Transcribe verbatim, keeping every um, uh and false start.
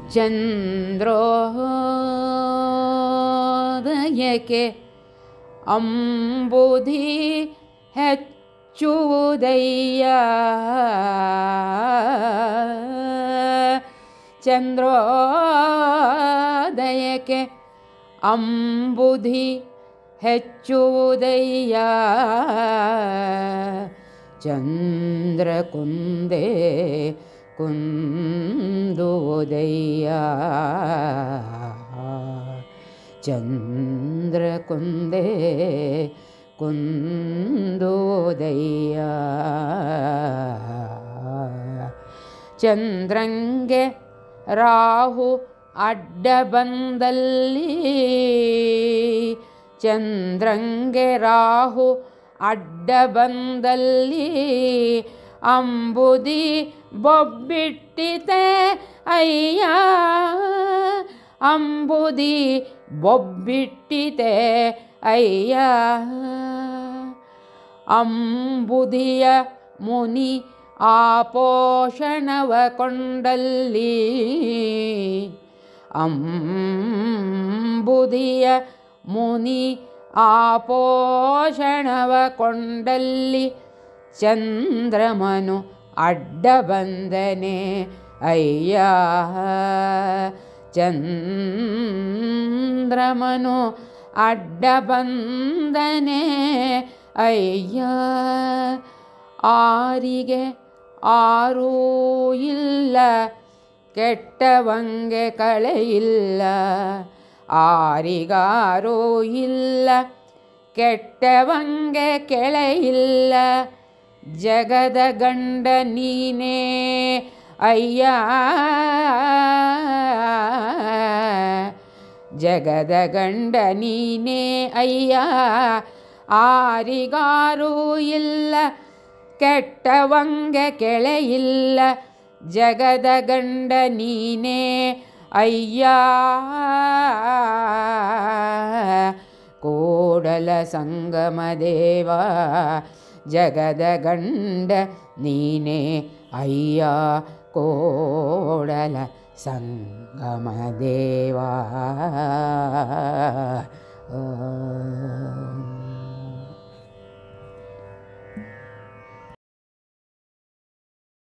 ಚಂದ್ರೋದಯಕ್ಕೆ ಅಂಬುಧಿ ಹೆಚ್ಚುವುದಯ್ಯ ಚಂದ್ರೋದಯಕ್ಕೆ ಅಂಬುಧಿ ಹೆಚ್ಚುವುದಯ್ಯ ಚಂದ್ರಕುಂದೇ ಕುಂದುವುದಯ್ಯ ಚಂದ್ರಕುಂದೇ ಕುಂದುವುದಯ್ಯ ಚಂದ್ರಂಗೆ ರಾಹು ಅಡ್ಡ ಬಂದಲ್ಲಿ ಚಂದ್ರಂಗೆ ರಾಹು ಅಡ್ಡ ಬಂದಲ್ಲಿ ಅಂಬುಧಿ ಬೊಬ್ಬಿಟ್ಟಿತೆ ಅಯ್ಯ ಅಂಬುಧಿ ಬೊಬ್ಬಿಟ್ಟಿತೆ ಅಯ್ಯ ಅಂಬುಧಿಯ ಮುನಿ ಆಪೋಷಣವ ಕೊಂಡಲ್ಲಿ ಅಂಬುಧಿಯ ಮುನಿ ಆಪೋಷಣವ ಕೊಂಡಲ್ಲಿ ಚಂದ್ರಮನು ಅಡ್ಡ ಬಂದನೆ ಅಯ್ಯ ಚಂದ್ರಮನು ಅಡ್ಡ ಬಂದನೆ ಅಯ್ಯ ಆರಿಗೆ ಆರೂ ಇಲ್ಲ ಕೆಟ್ಟವಂಗೆ ಕಳೆಯಿಲ್ಲ ಆರಿಗಾರೂ ಇಲ್ಲ ಕೆಟ್ಟವಂಗೆ ಕೆಳೆಯಿಲ್ಲ ಜಗದ ಗಂಡ ನೀನೇ ಅಯ್ಯ ಜಗದ ಗಂಡ ನೀನೇ ಅಯ್ಯ ಆರಿಗಾರೂ ಇಲ್ಲ ಕೆಟ್ಟವಂಗೆ ಕೆಳೆಯಿಲ್ಲ ಜಗದ ಗಂಡ ನೀನೇ ಅಯ್ಯ ಕೂಡಲ ಸಂಗಮ ದೇವ ಜಗದ ಗಂಡ ನೀನೇ ಅಯ್ಯ ಕೂಡಲ ಸಂಗಮ ದೇವ.